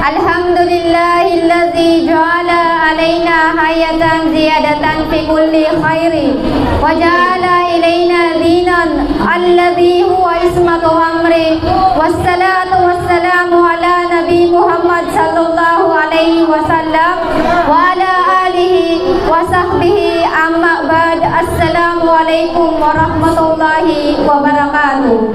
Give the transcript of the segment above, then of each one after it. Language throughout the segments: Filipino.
Alhamdulillahilladzi ja'ala alaina hayatan ziyadatan fi kulli khairi wa ja'ala ilaina dinan alladzi huwa ismatu amri wassalatu wassalamu ala nabi Muhammad sallallahu alaihi wasallam wa ala alihi wa sahbihi amma ba'd. Assalamualaikum warahmatullahi wabarakatuh.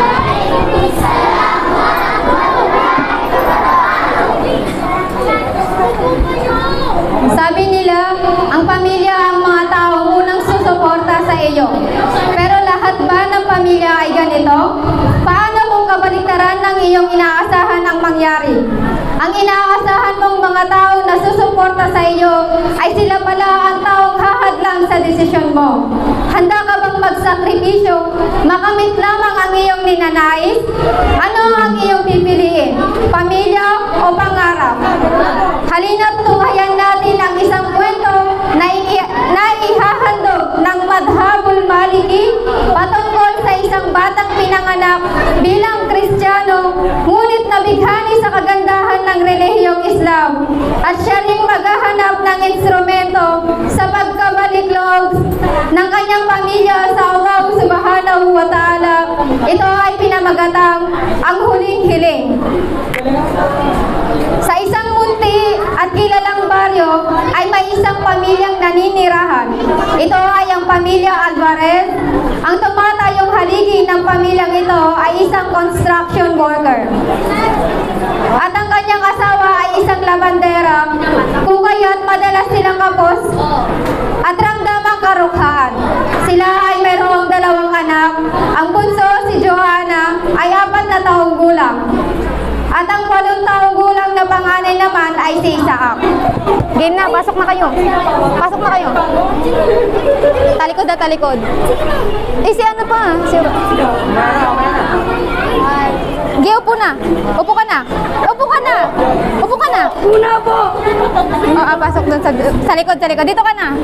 Sabi nila, ang pamilya ang mga taong unang susuporta sa iyo. Pero lahat ba ng pamilya ay ganito? Paano kung kabaliktaran ng iyong inaasahan ang mangyari? Ang inaasahan mong mga taong na susuporta sa iyo ay sila pala ang taong hahadlang sa desisyon mo. Handa ka bang magsakripisyo? Makamit lamang ang iyong ninanais? Ano ang iyong pipiliin? Pamilya o pangarap? Halina't tunghayan natin ang isang kwento na ihahandog ng Madhabul Maliki patungkol sa isang batang pinanganak bilang Kristiyano, ngunit nabighani sa kagandahan ng relihiyong Islam at siya ring maghahanap ng instrumento sa pagkabalik loob ng kanyang pamilya sa Allah Subhanahu wa Ta'ala. Ito ay pinamagatang Ang Huling Hiling. Sa isang munti at kilalang baryo ay may isang pamilyang naninirahan. Ito ay ang pamilya Alvarez. Ang tumatayong haligi ng pamilyang ito ay isang construction worker. At ang kanyang asawa ay isang labandera, kung kaya't madalas silang kapos at ramdam ang karukhaan. Sila ay mayroong 2 anak. Ang bunso, si Joanna, ay 4 na taong gulang. At ang 8 taong gulang na panganay naman ay si Isaac. Game na, pasok na kayo. Pasok na kayo. Talikod na talikod. Eh, si ano pa? Gi, upo na. Upo ka na. Upo ka na. Upo ka na. Una po. Pasok dun sa likod, sa likod. Dito ka na.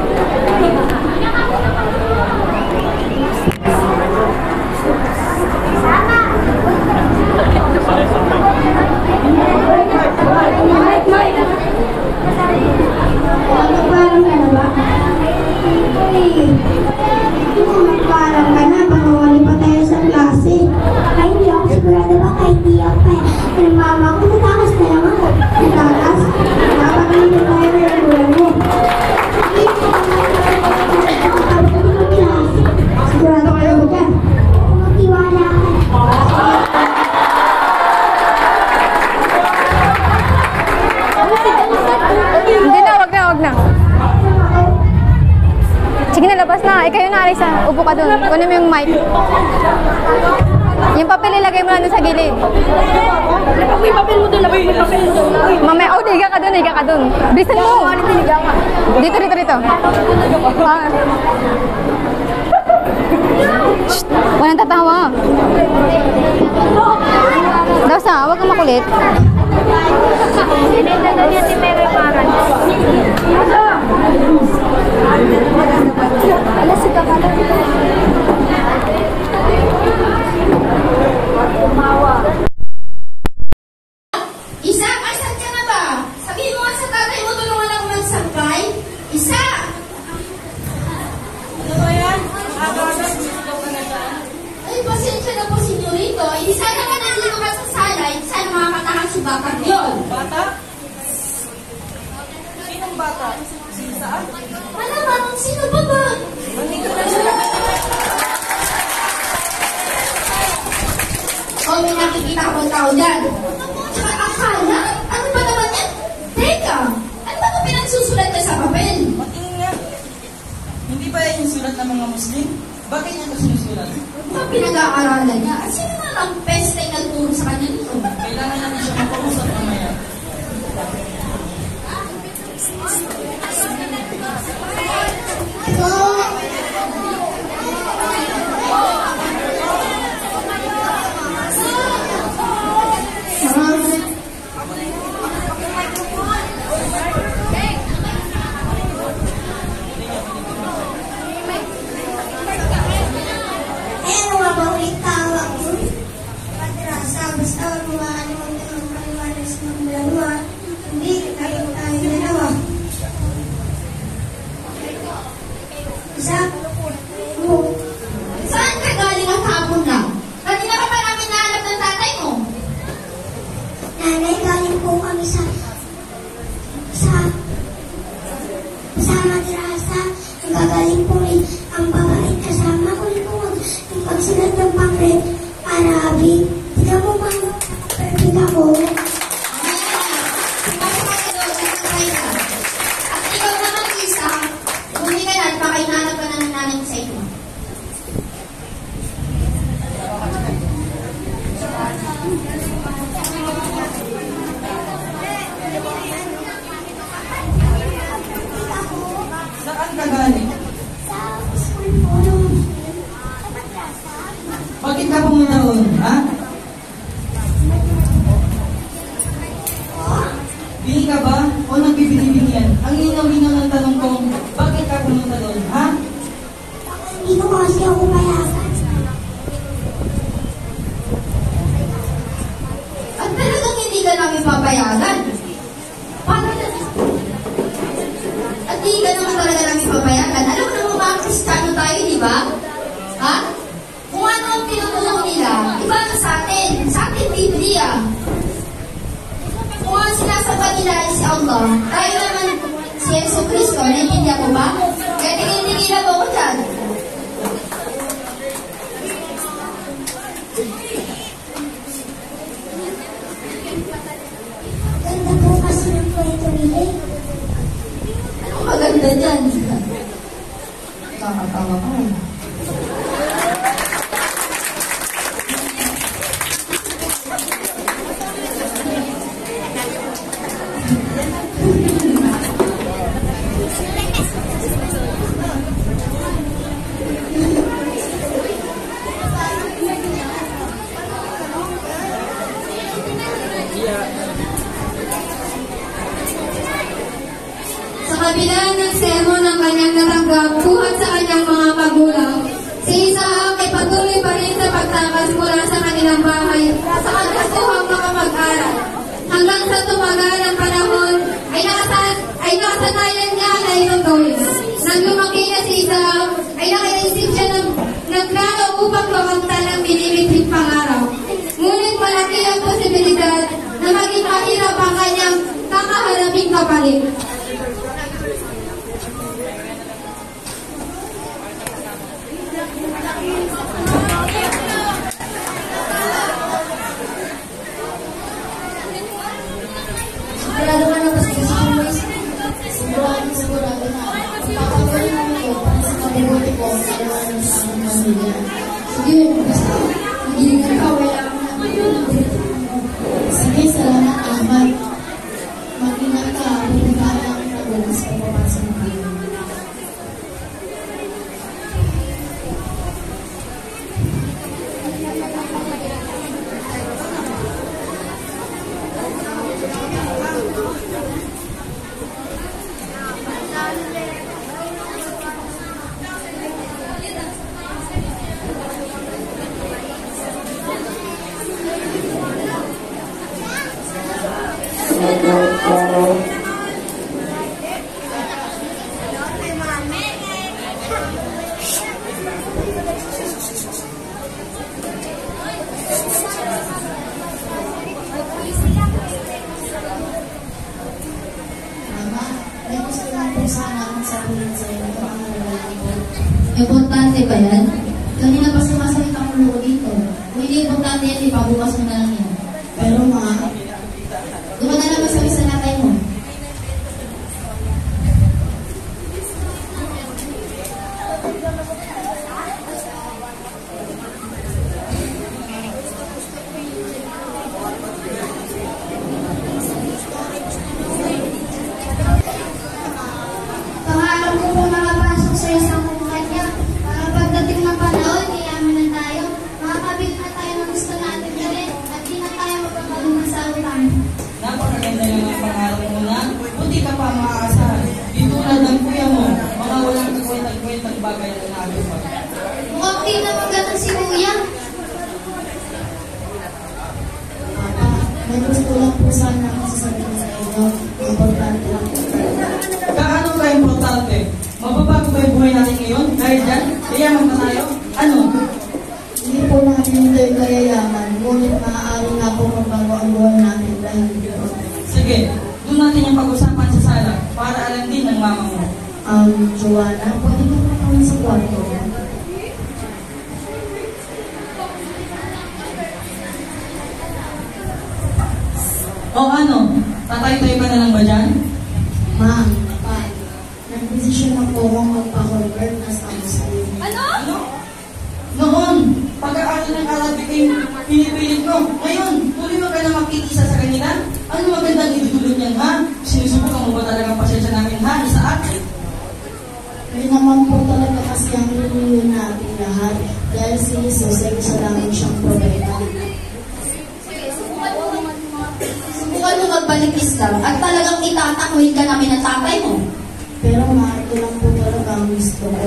Magpaalam ka na, pangawali pa tayo sa klase. Ay, hindi ako sigurado ba kahit di ako eh. Pero mama ko, natakas na lang ako. Natakas? Nakapagin na tayo ng bulan mo. Sigurado kayo ba dyan? Magtiwala ka. Hindi na, wag na. Sige na, labas na. Kayo na, Alisa. Upo ka dun. Kunin mo yung mic. Yung papel, ilagay mo na dun sa gilid. May papel mo dun. May papel mo dun. Mamaya, higa ka dun. Bilisan mo. Dito. Shh, walang tatawa. Dasa, huwag kang makulit. Isa, asan ka na ba? Sabihin mo nga sa tatay mo, tulungan ako magsangkay. Isa! Ano ba yan? Ay, pasensya na po, senyorito. Hindi sana ka nandito ka sa sala, hindi sana makakatahan si Bakar yun. Bata? Sinong bata? Sino saan? Ano ba? Sino ba ba? O, may nakikita ko tao dyan. Tsaka akala? Ano ba naman yan? Teka, ano ba ito pinagsusulat niya sa papel? Matingin nga. Hindi ba yan yung sulat ng mga Muslim? Bakit niya ito sinusulat? Ano ba pinag-aaralan niya? At sino na ang best ay nagturo sa kanya nito? Kailangan natin siya makausap mamaya. Ano nga ba ulit tawag mo? Nanay, galing po kami sa madrasa. Nagagaling po rin ang babae. Kasama ko rin po yung pagsulat ng pamphlet Arabic. Tignan mo, mama. Perfect ako. At ikaw naman, Isa, bumili ka na at pakainanap ka na ng nanay mo sa iyo. Saan ka galing? Sa school po sa madrasa. Bakit ka pumunta doon, ha? Bili ka ba? O nagbibili-bili yan? Ang inaw-inaw ng tanong ko, bakit ka pumunta doon, ha? Hindi ko kasi ako payagan. At talagang hindi ka namin papayagan. Paano na? At hindi ka naman talaga namin papayagan. Alam mo naman mga Kristiyano tayo, di ba? Ha? Kung ano ang tinutulong nila, iba na sa atin. Sa atin, Biblia. Kung ang sinasamba nila ay si Allah, tayo naman si Yesu Cristo. Naiintindihan mo ba? Kaya tingin-tingilan mo ko dyan. Ganda po kasi ng kwento nila. Anong maganda dyan? Nakakatawa ka. Sa kabila ng sermon ng kanyang natanggap buhat sa kanyang mga magulang, si Isaac ay patuloy pa rin sa pagtakas mula sa kanilang bahay sa kagasuhang mga mag-aral. Hanggang sa tumagal ang panahon, ay nakasanayan niya na itong gawin. Nang lumaki na si Isaac, ay nakaisip siya ng plano upang makamtan ang binibigting pangarap. Ngunit malaki ang posibilidad na maging mahirap ang kanyang kakaharaping kapalit. Sigurado ka na ba sa gusto mo? Sigurado na. Papagaling mo ito para sa kabubuti ko sa iwanan sa aming pamilya. Sige, basta. Magiging ka, wala akong naman. Sige, salamat, Ahmad. Mag-ingat ka, pinagkaan ang nabukas ka pa sa mga. Importante ba yan? Kanina pa sumasalita ang ulo ko dito. Kung hindi importante yan, ipabukas mo na lang yan. Pero mga, doon na lang masabi sa natay mo. Pangarap ko po makapasok sa isang kumpanya para pagdating dahil dito. Sige, doon natin yung pag-usapan sa sala para alam din ng mama mo. Joanna, pwede ka na kami sa kwarto mo? O ano, tatay-tay ka na lang ba dyan? Ma'am, pa, nag-desisyon na po akong magpa-convert na sa Muslim. Ano? Noon, pag-aaral ng Arabic ay pinipilit ko. Ngayon, tuloy mo ka na makikisa sa kanila? Ano magandang idudulot niyan, ha? Sinusubukan mo ba talagang pasensya namin, ha? Isaat? May naman po talaga kasi ang nililiyon natin lahat dahil si Jesus ay gusto namin siyang problema. Subukan mo magbalik Islam at talagang itatakwil ka namin ng tatay mo. Pero ma, ito lang po talaga ang gusto ko.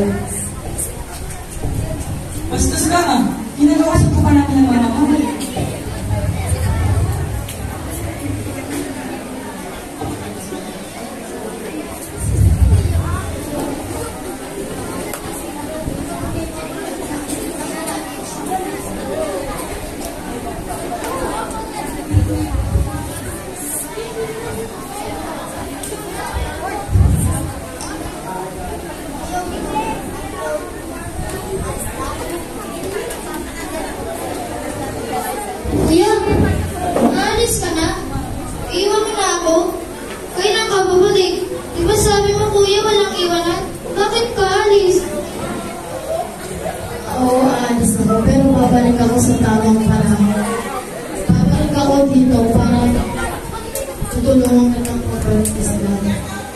Bastos ka, ha? Ginagawasan ko pa namin ng mama mo. Kuya, maalis ka na? Iwan mo na ako? Kailan ka babalik? Di ba sabi mo kuya walang iwanan? Bakit ka alis? Oo, aalis ako pero babalik ako sa tamang panahon. Babalik ako dito para tutulungan ka ng pag-practice lang.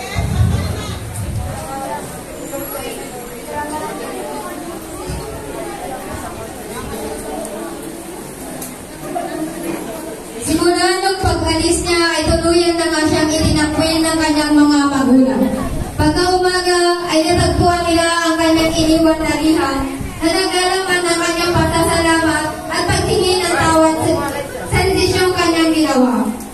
Simula nung pag-alis niya ay tuluyan na nga siyang itinakwil ng kanyang mga magulang. Pagka-umaga ay natagpuan nila ang kanyang iniwan na rihan na naglalaman ng kanyang pasasalamat at pagtingin ng tawad sa desisyong kanyang ginawa.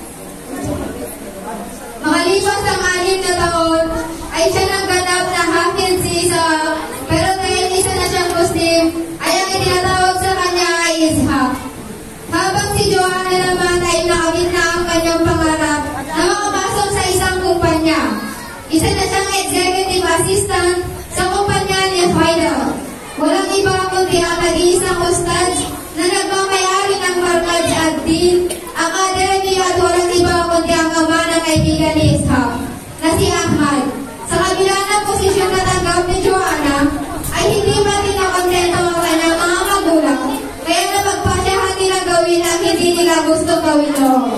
Makalipas ang 6 na taon ay siya nagganap na Hafiz si Isa, pero dahil isa na siyang Muslim ay ang itinatawag sa kanya ay Ishaq. Habang si Joanna naman ay nakamit na ang kanyang pangarap na makapasok sa isang kumpanya. Isa na siyang executive assistant sa kumpanya ni Faida. Walang iba kundi ang nag-iisang ustad na nagmamayari ng Markaz ad-Din Academy at walang iba kundi ang ama ng kaibigan ni Ishaq na si Ahmad. Sa kabila ng posisyon na tanggap ni Joanna ay hindi pa din nakontento ang kanyang mga magulang. Kaya napagpasyahan nila gawin ang hindi nila gusto gawin noon.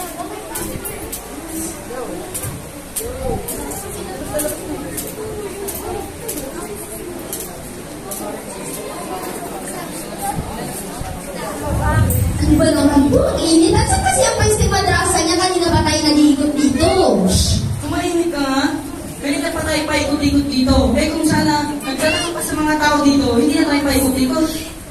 Ano ba naman po? Ang init. At saan kasi ang pwesto madrasa niya kanina pa tayo nag-iikot dito? Tumahimik ka, ha? Ganito pa tayo paikot-ikot dito. Eh kung sana nagtatanong pa sa mga tao dito, hindi na tayo paikot-ikot.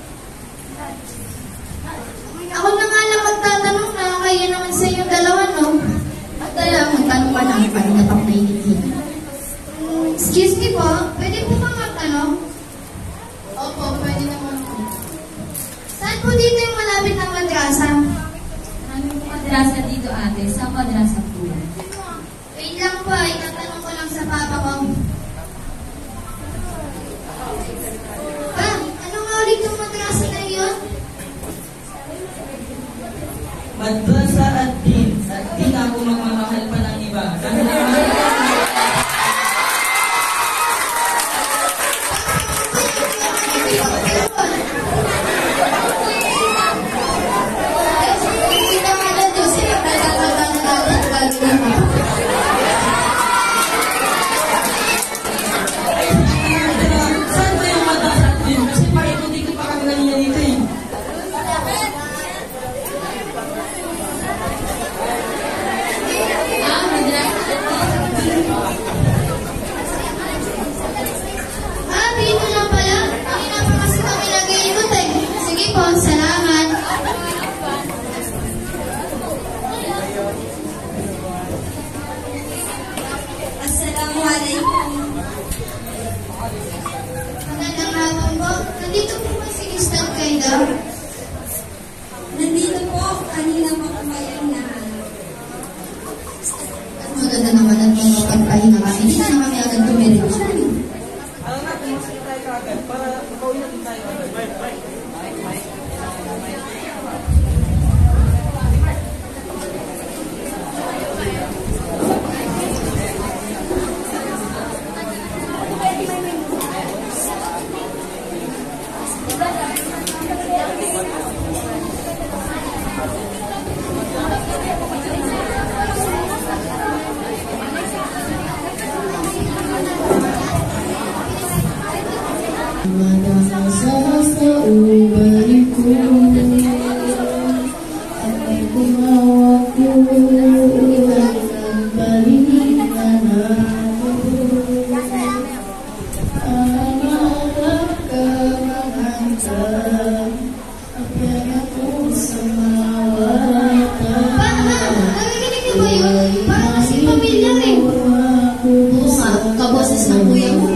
Ako na nga lang magtatanong na kaya naman sa inyong dalawa, no? At dala, magtanong pa namin kanina pang nainit. Excuse me po, pwede po ba magtanong? Opo, pwede naman po. Saan po dito yung malapit ng madrasa? Maraming po madrasa dito ate. Sa madrasa po. Wait lang po, itatanong ko lang sa papa ko. Pa, ano nga ulit yung madrasa na yun? Madrasa ad-Din. At di na ako magmamahal pa ng iba. Dahil naman, Hindi na nga lang Diyos, sila nagtatanda na natin gagawin mo. saan ba yung madrasa ad-Din? Kasi paikot-ikot pa kami kanina dito eh. Ah, dito lang pala. Kanina pa kasi kami nag-iikot eh. Sige po, salamat. Assalamualaikum. Magandang hapon po. Nandito po ba si Ustad Kaida? Nandito po, kanina po kayo na. na naman at makapagpahinga kami. Hindi na kami agad tumiretso. Alam na, pumasok tayo kaagad para makauwi natin tayo agad. Nakikinig niyo ba yun? Parang kasing pamilya eh. Oo nga, kaboses ng kuya mo.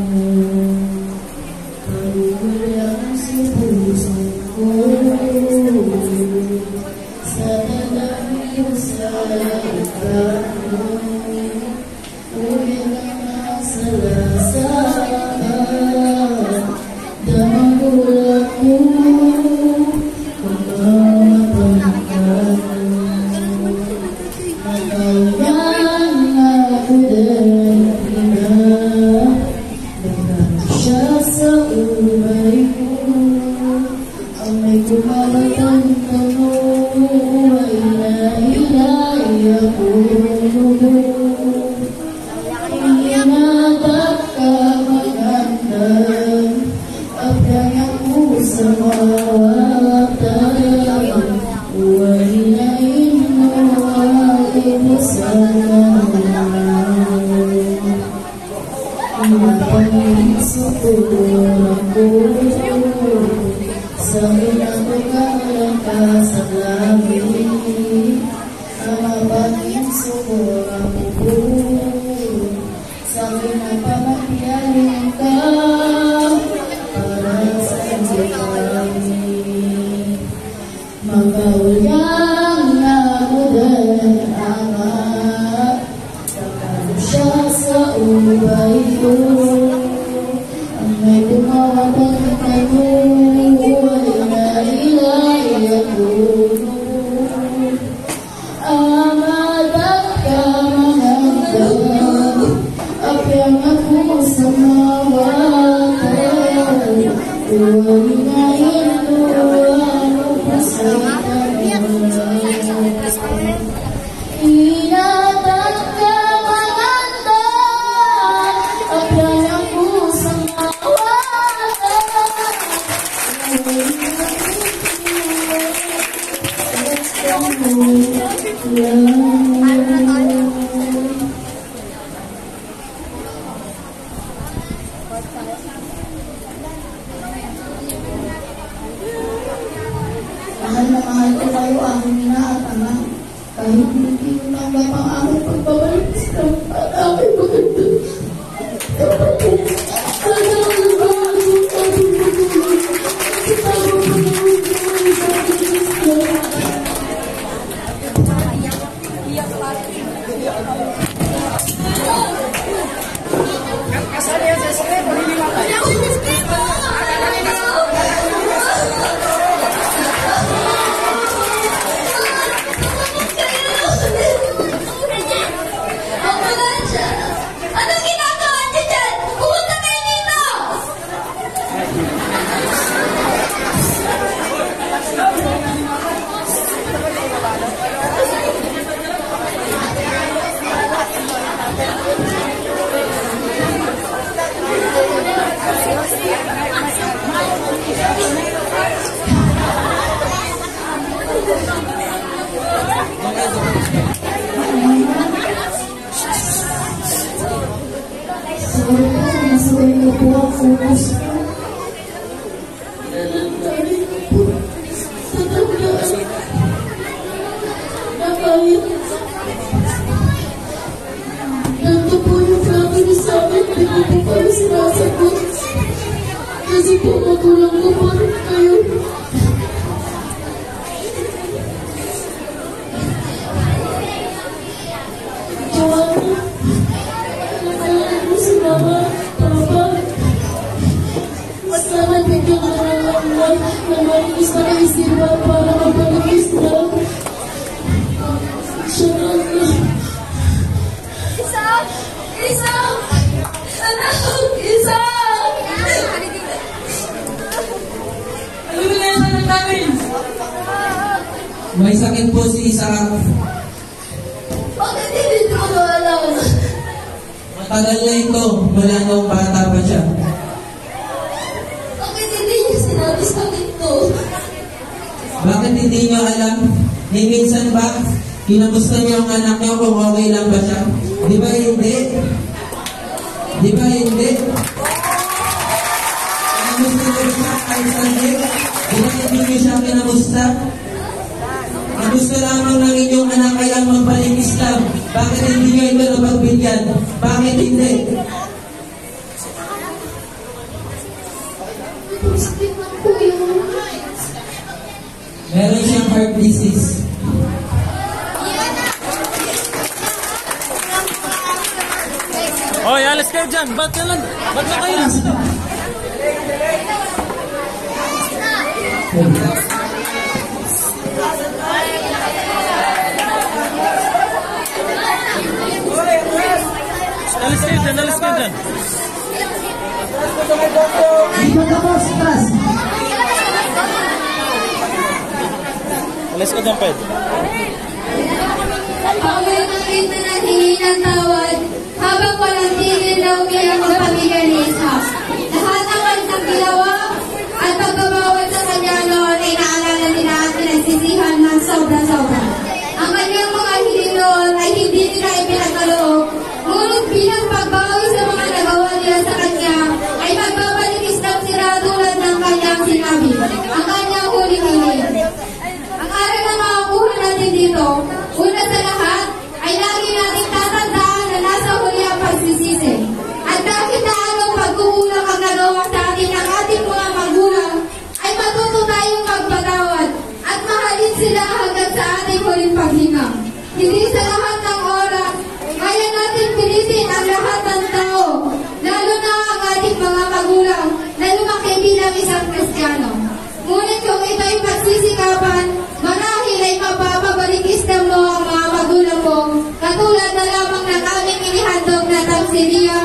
Mahal na mahal ko kayo, aking ina at ama. Kahit hindi ko nanggap ang aking pagbabalik sa aking maganda. Anong ginagawa niyo dyan? Pumunta kayo dito! Masaway na po ang focus ko. Nandito po yung family sa akin, hindi ko po kayo sinasagot. Kasi po magulang ko pa rin kayo. Si Mama, Papa, salamat bigyan ka ng Allah na maligis na kaisipan para mapaligis na. Inshallah. Isa! Anak! Isa! Ano ba yan anak namin? May sakit po si Isaac. Bakit hindi ko alam? Matagal na ito, mula noong bata pa siya. Bakit hindi niya sinabi sa akin to? Bakit hindi niyo alam? Ni minsan ba, kinamusta niyo ang anak niyo kung okay lang ba siya? Di ba hindi? Di ba hindi? Kinamusta niyo siya kahit sandi? Di ba hindi niyo siya kinamusta? Ang gusto lamang ng inyong anak ay ang magpaling Islam. Bakit hindi niyo ito napagbigyan? Bakit hindi? Sakit lang po yun. Meron siyang heart disease. Hoy, alas kayo dyan. Ba't na lang? Ba't na kayo? Alas kayo dyan, alas kayo dyan. Alas ka dyan, Ped. Pauwi ng ito na hingi ng tawad habang walang tigil na umiyak ang pamilya ni Ishak. Lahat ng kanyang ginawa at pagbabawal sa kanya noon ay naalala nila at pinagsisihan ng sobra-sobra. Ang kanyang mga hiling noon ay hindi nila ipinagkaloob, ngunit bilang pagbawi sa mga nagawa nila sa kanya ay magbabalik Islam sila tulad ng kanyang sinabi. Ang kanyang huling hiling. Ang aral na makakuha natin dito, una sa lahat, ay lagi natin tatandaan na nasa huli ang pagsisisi. At kahit na anong pagkukulang ang nagawa sa atin ng ating mga magulang, ay matuto tayong magpatawad at mahalin sila hanggang sa ating huling paghinga. Hindi sa lahat ng oras, kaya natin pilitin ang lahat ng tao, lalo na ang ating mga magulang na lumaki bilang isang Kristiyano. Ngunit kung ito'y pagsisikapan, marahil ay mapapabalik Islam mo ang mga magulang mo, katulad na lamang ng aming inihandog na tamsiliya